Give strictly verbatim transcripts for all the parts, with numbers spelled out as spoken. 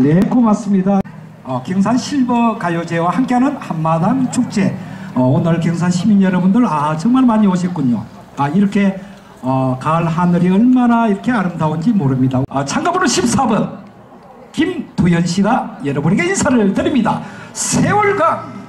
네, 고맙습니다. 어, 경산 실버 가요제와 함께하는 한마당 축제. 어, 오늘 경산 시민 여러분들 아 정말 많이 오셨군요. 아 이렇게 어, 가을 하늘이 얼마나 이렇게 아름다운지 모릅니다. 아, 참가번호 십사 번 김도연 씨가 여러분에게 인사를 드립니다. 세월강.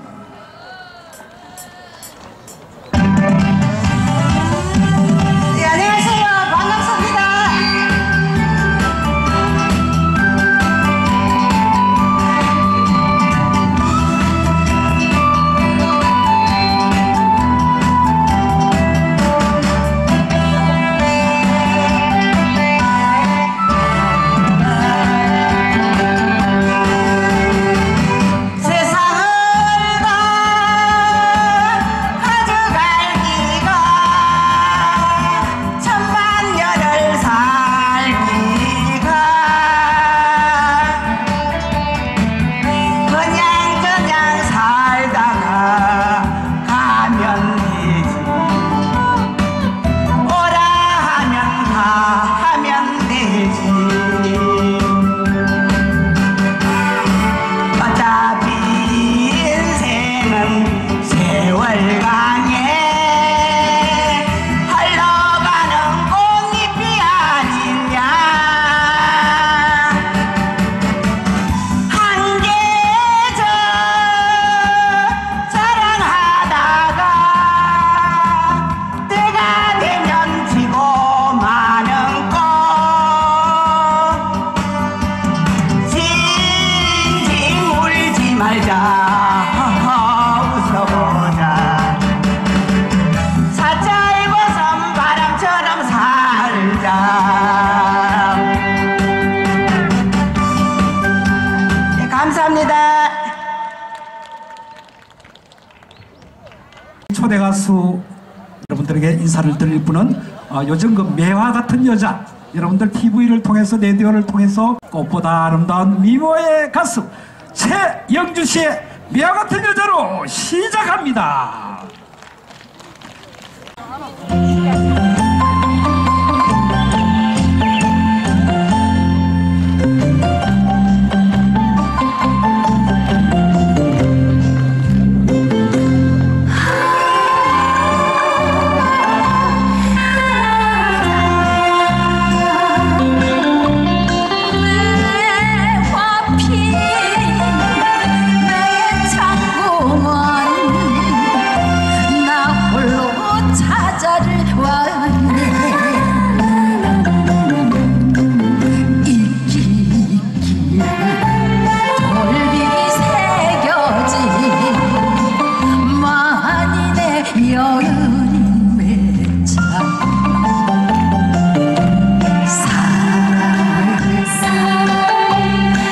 초대 가수 여러분들에게 인사를 드릴 분은 어, 요즘 그 매화 같은 여자 여러분들 티비를 통해서 라디오를 통해서 꽃보다 아름다운 미모의 가수 최영주 씨의 매화 같은 여자로 시작합니다.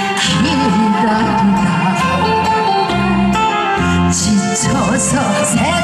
지쳐서